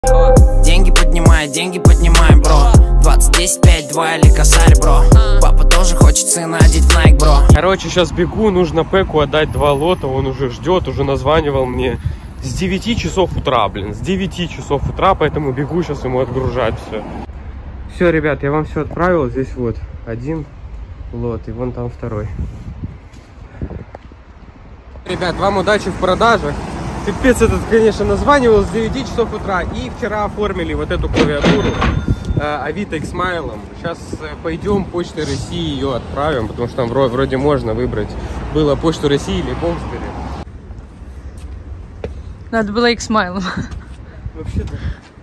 Деньги поднимай, бро. 20, 10, 5, 2 или косарь, бро. Папа тоже хочет сына одеть в Nike, бро. Короче, сейчас бегу, нужно Пеку отдать 2 лота. Он уже ждет, уже названивал мне с 9 часов утра, блин. С 9 часов утра, поэтому бегу сейчас ему отгружать все. Все, ребят, я вам все отправил. Здесь вот 1 лот и вон там 2. Ребят, вам удачи в продажах. Пипец этот, конечно, названивал с 9 часов утра. И вчера оформили вот эту клавиатуру Авито X-Mile. Сейчас пойдем Почтой России ее отправим, потому что там вроде можно выбрать. Было Почту России или Бомстери. Надо было X-Mile. Вообще-то.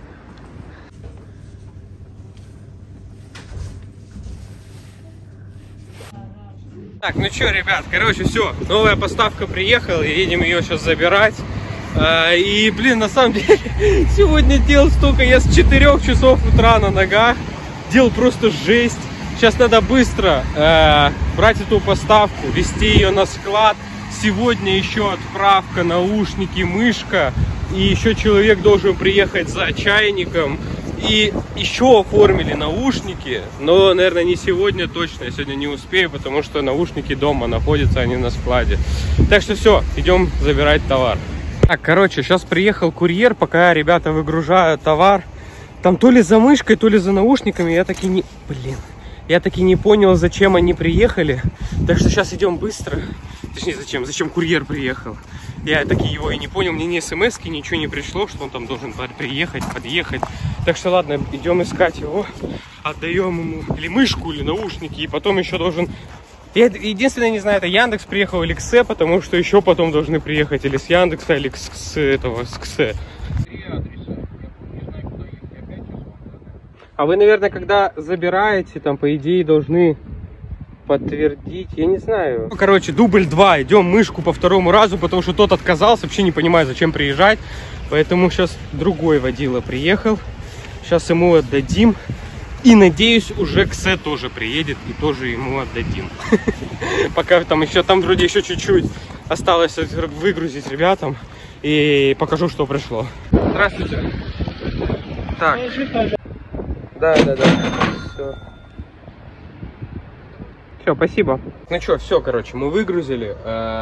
Так, ну что, ребят, короче, все, новая поставка приехала, едем ее сейчас забирать. И, блин, на самом деле, сегодня дел столько, я с 4 часов утра на ногах, дел просто жесть. Сейчас надо быстро брать эту поставку, везти ее на склад. Сегодня еще отправка, наушники, мышка, и еще человек должен приехать за чайником. И еще оформили наушники, но, наверное, не сегодня точно, я сегодня не успею, потому что наушники дома находятся, они на складе. Так что все, идем забирать товар. Так, короче, сейчас приехал курьер, пока ребята выгружают товар. Там то ли за мышкой, то ли за наушниками, я таки не... Блин, я таки не понял, зачем они приехали. Так что сейчас идем быстро. Точнее, зачем курьер приехал. Я таки его и не понял, мне ни смс-ки, ничего не пришло, что он там должен приехать, подъехать. Так что ладно, идем искать его, отдаем ему или мышку, или наушники, и потом еще должен... Я единственное не знаю, это Яндекс приехал или Ксе, потому что еще потом должны приехать или с Яндекса, или с этого, с Ксе. А вы, наверное, когда забираете, там, по идее, должны... подтвердить, я не знаю. Короче, дубль 2, идем мышку по 2-му разу, потому что тот отказался, вообще не понимаю, зачем приезжать. Поэтому сейчас другой водила приехал. Сейчас ему отдадим. И надеюсь, уже Ксе тоже приедет и тоже ему отдадим. Пока там еще, там вроде еще чуть-чуть осталось выгрузить ребятам. И покажу, что пришло. Здравствуйте. Так. Да. Все. Все, спасибо. Ну что, все, короче, мы выгрузили.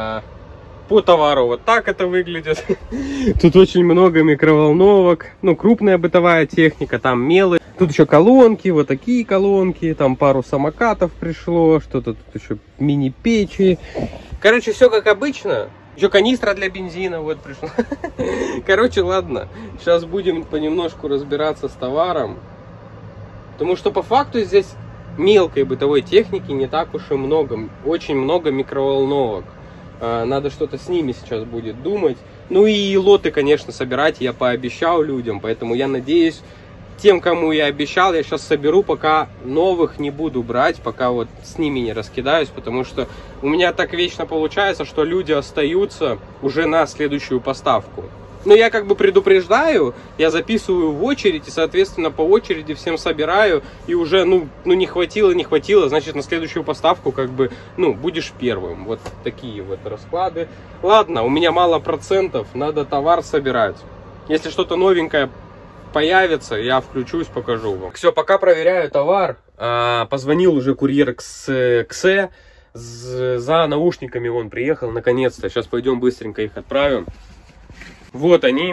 По товару вот так это выглядит. Тут очень много микроволновок. Ну, крупная бытовая техника, там мелы. Тут еще колонки, вот такие колонки. Там пару самокатов пришло. Что-то тут еще мини-печи. Короче, все как обычно. Еще канистра для бензина вот пришла. Короче, ладно. Сейчас будем понемножку разбираться с товаром. Потому что по факту здесь... мелкой бытовой техники не так уж и много. Очень много микроволновок. Надо что-то с ними сейчас будет думать. Ну и лоты, конечно, собирать я пообещал людям. Поэтому я надеюсь, тем, кому я обещал, я сейчас соберу. Пока новых не буду брать, пока вот с ними не раскидаюсь. Потому что у меня так вечно получается, что люди остаются уже на следующую поставку. Но я как бы предупреждаю, я записываю в очередь, и, соответственно, по очереди всем собираю, и уже, ну не хватило, значит, на следующую поставку, как бы, ну, будешь первым. Вот такие вот расклады. Ладно, у меня мало процентов, надо товар собирать. Если что-то новенькое появится, я включусь, покажу вам. Все, пока проверяю товар, позвонил уже курьер Ксе, за наушниками он приехал, наконец-то. Сейчас пойдем быстренько их отправим. Вот они.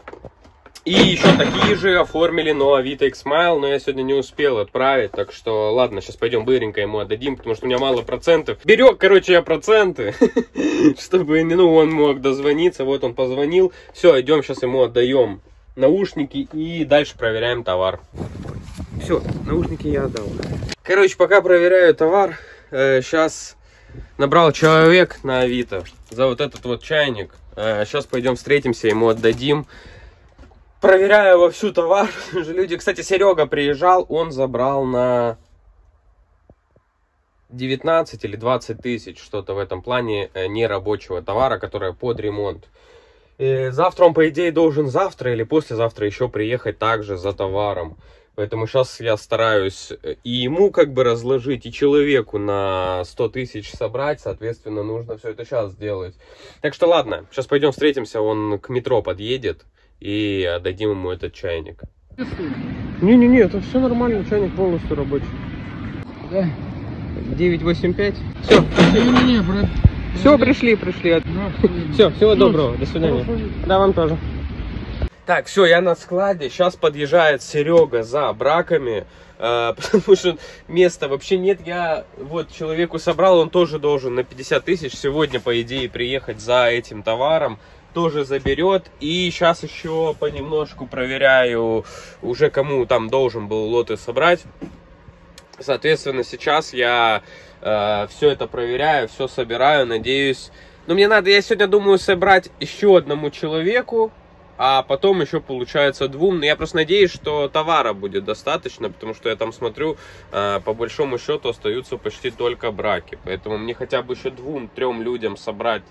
И еще такие же оформили, но Авито X-Mile, но я сегодня не успел отправить. Так что, ладно, сейчас пойдем быстренько ему отдадим, потому что у меня мало процентов. Берег, короче, я проценты, чтобы, ну, он мог дозвониться. Вот он позвонил. Все, идем, сейчас ему отдаем наушники и дальше проверяем товар. Все, наушники я отдал. Короче, пока проверяю товар, сейчас набрал человек на Авито за вот этот вот чайник. Сейчас пойдем встретимся, ему отдадим. Проверяю вовсю товар. Люди, кстати, Серега приезжал, он забрал на 19 или 20 тысяч, что-то в этом плане, нерабочего товара, которое под ремонт. И завтра он, по идее, должен завтра или послезавтра еще приехать также за товаром. Поэтому сейчас я стараюсь и ему как бы разложить, и человеку на 100 тысяч собрать. Соответственно, нужно все это сейчас сделать. Так что ладно, сейчас пойдем встретимся, он к метро подъедет. и отдадим ему этот чайник. Не-не-не, это все нормально, чайник полностью рабочий. Да. 985. Все. Не-не-не, брат. Все, пришли. Все, всего доброго, до свидания. Да, вам тоже. Так, все, я на складе. Сейчас подъезжает Серега за браками, потому что места вообще нет. Я вот человеку собрал, он тоже должен на 50 тысяч сегодня, по идее, приехать за этим товаром. Тоже заберет. И сейчас еще понемножку проверяю уже, кому там должен был лоты собрать. Соответственно, сейчас я все это проверяю, все собираю, надеюсь. Но мне надо, я сегодня думаю, собрать еще одному человеку, а потом еще получается двум. Но я просто надеюсь, что товара будет достаточно, потому что я там смотрю, по большому счету остаются почти только браки. Поэтому мне хотя бы еще 2-3 людям собрать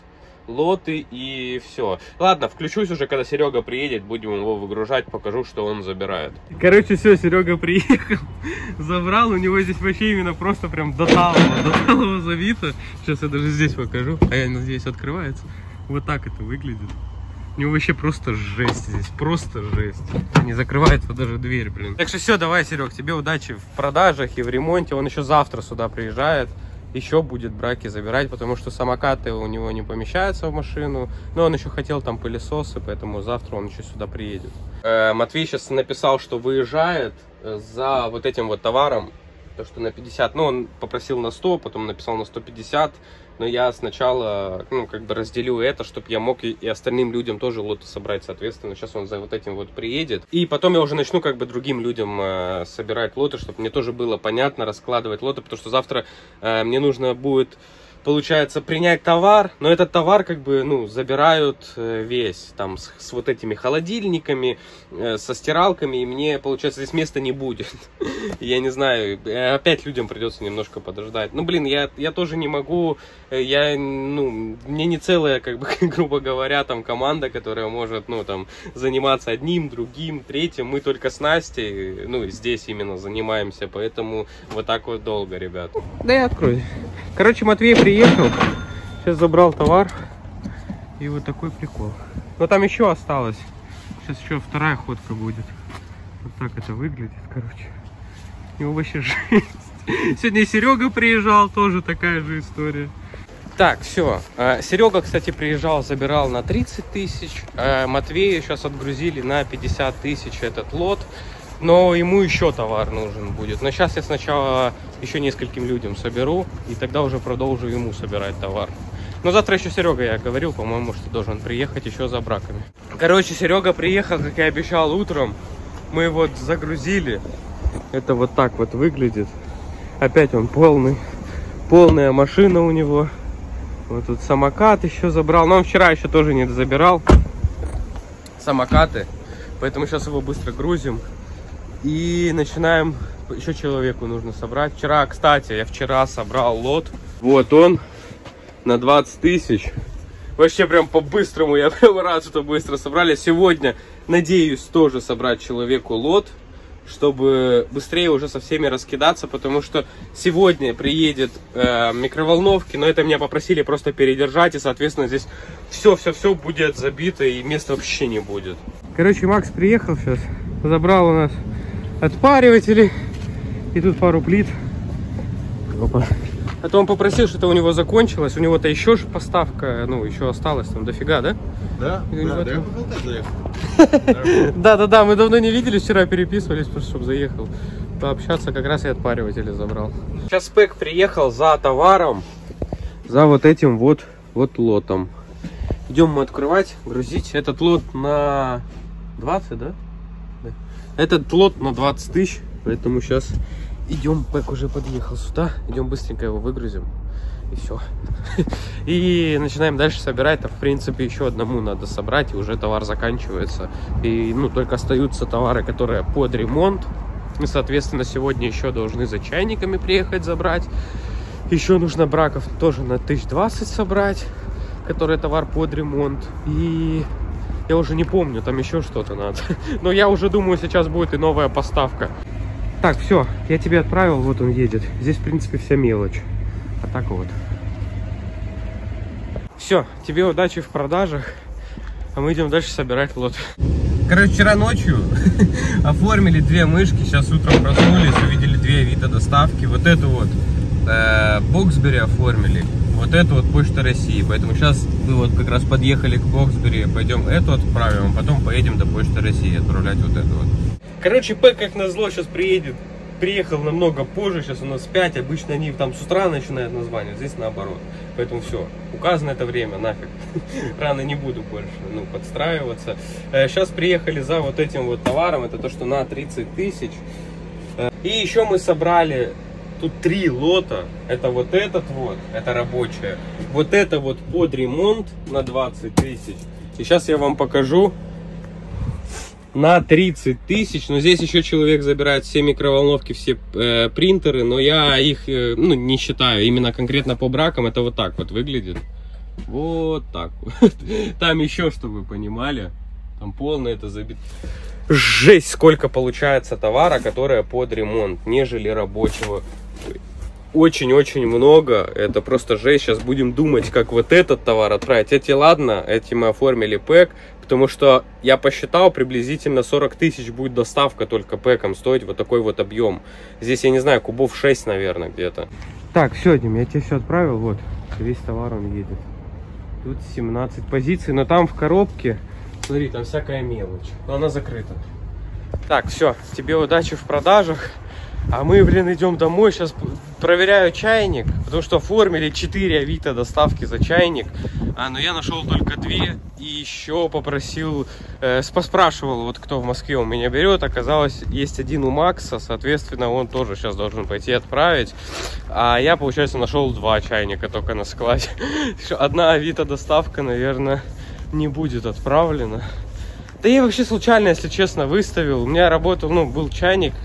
лоты и все. Ладно, включусь уже, когда Серега приедет, будем его выгружать, покажу, что он забирает. Короче, все, Серега приехал, забрал, у него здесь вообще именно просто прям до талого забито. Сейчас я даже здесь покажу, а я надеюсь, открывается. Вот так это выглядит. У него вообще просто жесть здесь, просто жесть. Не закрывается даже дверь, блин. Так что все, давай, Серег, тебе удачи в продажах и в ремонте. Он еще завтра сюда приезжает. Еще будет браки забирать, потому что самокаты у него не помещаются в машину. Но он еще хотел там пылесосы, поэтому завтра он еще сюда приедет. Матвей сейчас написал, что выезжает за вот этим вот товаром. То, что на 50, ну он попросил на 100, потом написал на 150. Но я сначала, ну, как бы разделю это, чтобы я мог и остальным людям тоже лоты собрать, соответственно. Сейчас он за вот этим вот приедет. И потом я уже начну как бы другим людям собирать лоты, чтобы мне тоже было понятно раскладывать лоты, потому что завтра мне нужно будет, получается, принять товар, но этот товар как бы, ну, забирают весь, там, с вот этими холодильниками, со стиралками, и мне, получается, здесь места не будет. Я не знаю, опять людям придется немножко подождать. Ну, блин, я тоже не могу, ну, мне не целая, как бы, грубо говоря, там, команда, которая может, ну, там, заниматься одним, другим, третьим. Мы только с Настей, ну, здесь именно занимаемся, поэтому вот так вот долго, ребят. Да я открою. Короче, Матвей приехал, сейчас забрал товар, и вот такой прикол. Но там еще осталось, сейчас еще вторая ходка будет. Вот так это выглядит, короче. У него вообще жесть. Сегодня и Серега приезжал, тоже такая же история. Так, все. Серега, кстати, приезжал, забирал на 30 тысяч. Матвею сейчас отгрузили на 50 тысяч этот лот. Но ему еще товар нужен будет. Но сейчас я сначала еще нескольким людям соберу, и тогда уже продолжу ему собирать товар. Но завтра еще Серега, я говорил, по-моему, что должен приехать еще за браками. Короче, Серега приехал, как я обещал, утром. Мы его загрузили. Это вот так вот выглядит. Опять он полная машина у него. Вот тут самокат еще забрал. Но он вчера еще тоже не забирал самокаты. Поэтому сейчас его быстро грузим. И начинаем, еще человеку нужно собрать. Вчера, кстати, я вчера собрал лот. Вот он, на 20 тысяч. Вообще прям по-быстрому, я прям рад, что быстро собрали. Сегодня, надеюсь, тоже собрать человеку лот, чтобы быстрее уже со всеми раскидаться. Потому что сегодня приедет микроволновки, но это меня попросили просто передержать. И, соответственно, здесь все будет забито и места вообще не будет. Короче, Макс приехал сейчас, забрал у нас отпариватели и тут пару плит. Опа. А то он попросил, что-то у него закончилось. У него-то еще же поставка, ну, еще осталось там дофига, да? Да, да, мы давно не виделись, вчера переписывались, просто чтобы заехал пообщаться, как раз и отпариватели забрал. Сейчас Спек приехал за товаром, за вот этим вот лотом. Идем мы открывать, грузить. Этот лот на 20, да? Этот лот на 20 тысяч, поэтому сейчас идем, Пэк уже подъехал сюда, идем быстренько его выгрузим, и все. И начинаем дальше собирать, а в принципе еще одному надо собрать, и уже товар заканчивается. И, ну, только остаются товары, которые под ремонт, и, соответственно, сегодня еще должны за чайниками приехать забрать. Еще нужно браков тоже на 1020 собрать, который товар под ремонт, и... Я уже не помню, там еще что-то надо. Но я уже думаю, сейчас будет и новая поставка. Так, все, я тебе отправил, вот он едет. Здесь, в принципе, вся мелочь. А так вот. Все, тебе удачи в продажах. а мы идем дальше собирать лот. Короче, вчера ночью оформили 2 мышки, сейчас утром проснулись, увидели 2 вида доставки. Вот эту вот Боксбери оформили, вот эту вот Почта России. Поэтому сейчас мы вот как раз подъехали к Боксбери, пойдем эту отправим, а потом поедем до Почты России отправлять вот эту вот. Короче, П как назло сейчас приедет. Приехал намного позже, сейчас у нас 5, обычно они там с утра начинают название, здесь наоборот. Поэтому все, указано это время, нафиг. Рано не буду больше подстраиваться. Сейчас приехали за вот этим вот товаром, это то, что на 30 тысяч. И еще мы собрали тут 3 лота. Это вот этот вот, это рабочая. Вот это вот под ремонт на 20 тысяч. И сейчас я вам покажу. На 30 тысяч, но здесь еще человек забирает все микроволновки, все принтеры, но я их не считаю, именно конкретно по бракам это вот так вот выглядит. Вот так вот. Там еще, чтобы вы понимали, там полно это забито. Жесть, сколько получается товара, которое под ремонт, нежели рабочего. Очень-очень много, это просто жесть. Сейчас будем думать, как вот этот товар отправить. Эти ладно, эти мы оформили пэк, потому что я посчитал, приблизительно 40 тысяч будет доставка только пэком стоить, вот такой вот объем. Здесь, я не знаю, кубов 6, наверное, где-то. Так, все, Дим, я тебе все отправил, вот, весь товар он едет. Тут 17 позиций, но там в коробке, смотри, там всякая мелочь, но она закрыта. Так, все, тебе удачи в продажах. А мы, блин, идем домой, сейчас проверяю чайник, потому что оформили 4 Авито доставки за чайник, но я нашел только 2, и еще попросил, поспрашивал, вот кто в Москве у меня берет, оказалось, есть один у Макса, соответственно, он тоже сейчас должен пойти отправить, а я, получается, нашел 2 чайника только на складе. Одна Авито доставка, наверное, не будет отправлена. Да я вообще случайно, если честно, выставил, у меня работал, был чайник,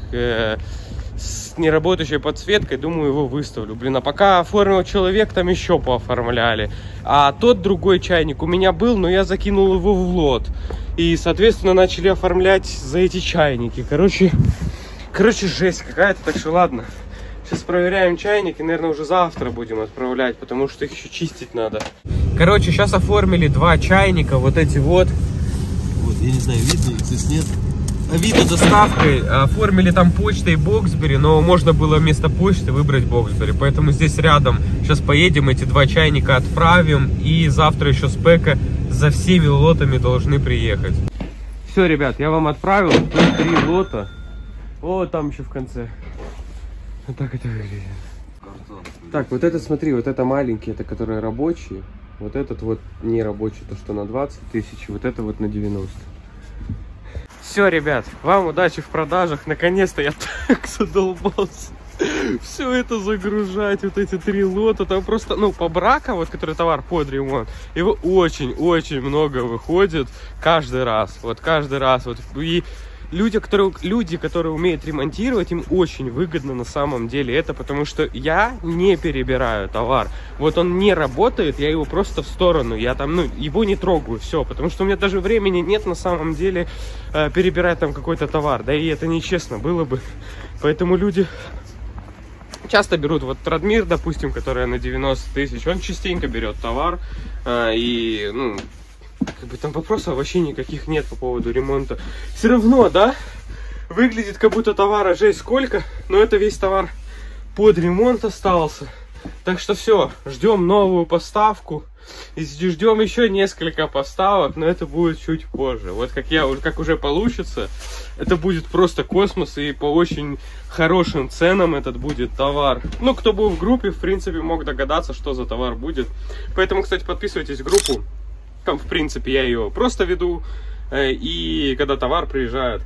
с неработающей подсветкой, думаю, его выставлю. Блин, а пока оформил человек, там еще пооформляли. А тот другой чайник у меня был, но я закинул его в лот. И, соответственно, начали оформлять за эти чайники. Короче, жесть какая-то, так что ладно. Сейчас проверяем чайник и, наверное, уже завтра будем отправлять, потому что их еще чистить надо. Короче, сейчас оформили 2 чайника, вот эти вот. Вот, я не знаю, видно их, здесь нет. Авито доставкой, оформили там почтой Боксбери, но можно было вместо почты выбрать Боксбери, поэтому здесь рядом. Сейчас поедем, эти 2 чайника отправим, и завтра еще с пэка за всеми лотами должны приехать. Все, ребят, я вам отправил, тут 3 лота, вот там еще в конце. Вот так это выглядит. Так, вот этот, смотри, вот это маленькие, это которые рабочие, вот этот вот не рабочий, то что на 20 тысяч, вот это вот на 90. Все, ребят, вам удачи в продажах. Наконец-то я так задолбался все это загружать, вот эти 3 лота. Там просто, по брака, вот который товар под ремонт, его очень-очень много выходит каждый раз. Вот каждый раз. Вот. И люди, которые умеют ремонтировать, им очень выгодно на самом деле это, потому что я не перебираю товар. Вот он не работает, я его просто в сторону, я там, его не трогаю, все, потому что у меня даже времени нет на самом деле перебирать там какой-то товар, да и это нечестно было бы. Поэтому люди часто берут, вот Радмир, допустим, которая на 90 тысяч, он частенько берет товар, и, там вопросов вообще никаких нет по поводу ремонта. Все равно, да, выглядит как будто товара жесть сколько, но это весь товар под ремонт остался. Так что все, ждем новую поставку. И ждем еще несколько поставок, но это будет чуть позже. Вот как уже получится, это будет просто космос, и по очень хорошим ценам этот будет товар. Кто был в группе, в принципе, мог догадаться, что за товар будет. Поэтому, кстати, подписывайтесь в группу. В принципе, я ее просто веду, и когда товар приезжает,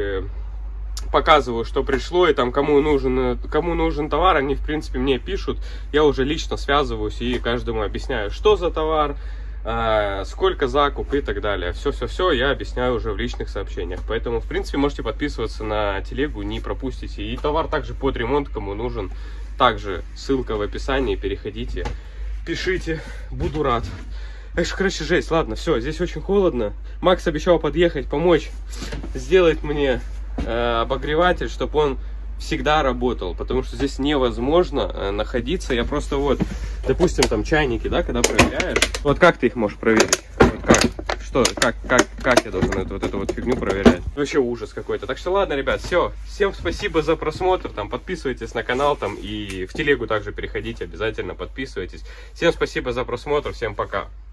показываю, что пришло, и там кому нужен товар, они, в принципе, мне пишут, я уже лично связываюсь и каждому объясняю, что за товар, сколько закуп и так далее. Все я объясняю уже в личных сообщениях, поэтому, в принципе, можете подписываться на телегу, не пропустите. И товар также под ремонт, кому нужен, также ссылка в описании, переходите, пишите, буду рад. Короче, жесть, ладно, все, здесь очень холодно. Макс обещал подъехать, помочь, сделать мне обогреватель, чтобы он всегда работал, потому что здесь невозможно находиться. Я просто допустим, там чайники, да, когда проверяешь, вот как ты их можешь проверить? Вот как? Что, как я должен вот эту вот фигню проверять? Вообще ужас какой-то. Так что ладно, ребят, все. Всем спасибо за просмотр. Там подписывайтесь на канал, там и в телегу также переходите, обязательно подписывайтесь. Всем спасибо за просмотр, всем пока.